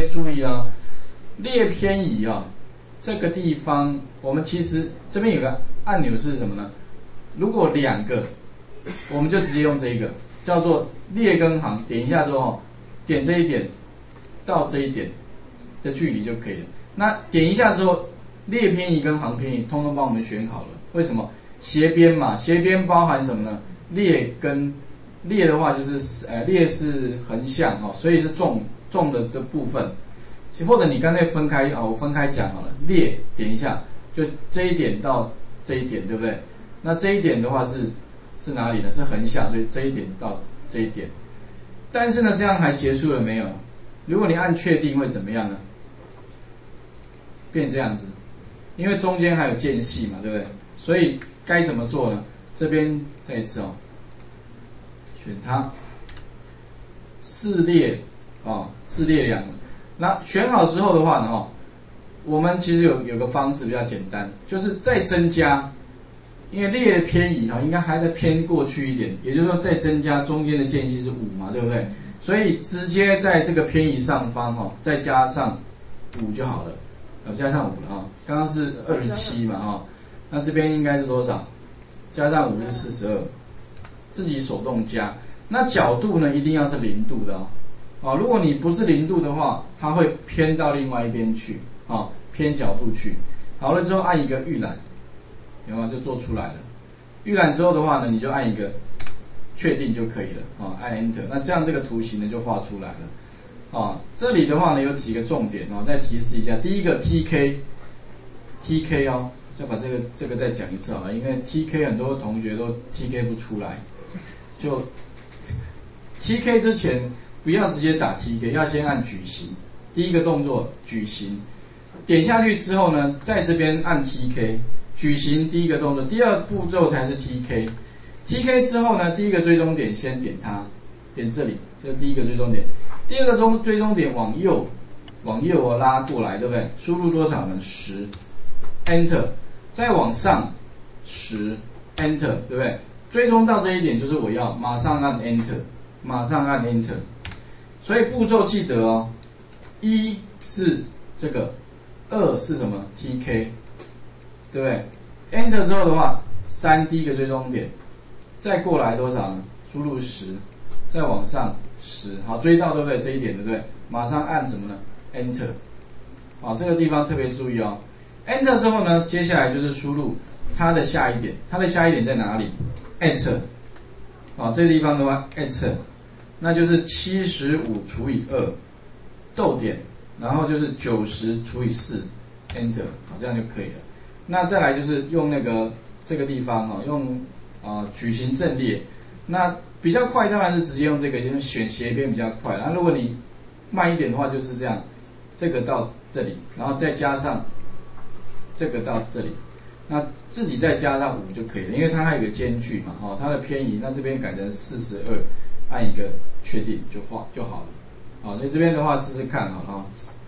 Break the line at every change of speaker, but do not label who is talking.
注意啊，列偏移啊，这个地方我们其实这边有个按钮是什么呢？如果两个，我们就直接用这一个，叫做列跟行，点一下之后，点这一点到这一点的距离就可以了。那点一下之后，列偏移跟行偏移通通帮我们选好了。为什么？斜边嘛，斜边包含什么呢？列的话就是列是横向哦，所以是重的这部分。或者你干脆分开啊，我分开讲好了。列点一下，就这一点到这一点，对不对？那这一点的话是哪里呢？是横向，所以这一点到这一点。但是呢，这样还结束了没有？如果你按确定会怎么样呢？变这样子，因为中间还有间隙嘛，对不对？所以该怎么做呢？这边再一次哦，选它，四列哦，四列两个。那选好之后的话呢，我们其实有个方式比较简单，就是再增加，因为列偏移应该还在偏过去一点，也就是说再增加中间的间隙是5嘛，对不对？所以直接在这个偏移上方再加上5就好了，加上5了刚刚是27嘛那这边应该是多少？加上5是42，自己手动加。那角度呢，一定要是0度的如果你不是0度的话，它会偏到另外一边去偏角度去。好了之后按一个预览，有没有就做出来了？预览之后的话呢，你就按一个确定就可以了按 Enter。那这样这个图形呢就画出来了这里的话呢有几个重点再提示一下。第一个 TK 再把这个再讲一次好了，因为 TK 很多同学都 TK 不出来，就 TK 之前不要直接打 TK， 要先按矩形。第一个动作矩形，点下去之后呢，在这边按 TK， 矩形第一个动作，第二步骤才是 TK。TK 之后呢，第一个追踪点先点它，点这里，这是第一个追踪点。第二个追踪点往右拉过来，对不对？输入多少呢？10 ，Enter， 再往上10 ，Enter， 对不对？追踪到这一点就是我要马上按 Enter， 马上按 Enter。所以步骤记得1是这个，2是什么 ？TK， 对不对 ？Enter 之后的话，3第一个追踪点，再过来多少呢？输入10，再往上10，好，追到对不对？这一点对不对？马上按什么呢 ？Enter， 这个地方特别注意Enter 之后呢，接下来就是输入它的下一点，它的下一点在哪里 ？Enter， 这个地方的话 Enter， 那就是75除以2，逗点，然后就是90除以4 ，Enter， 这样就可以了。那再来就是用这个地方用矩形阵列。那比较快当然是直接用这个，因为选斜边比较快。那如果你慢一点的话，就是这样，这个到这里，然后再加上这个到这里，那自己再加上5就可以了，因为它还有个间距嘛，它的偏移，那这边改成42，按一个确定就好了。所以这边的话试试看好了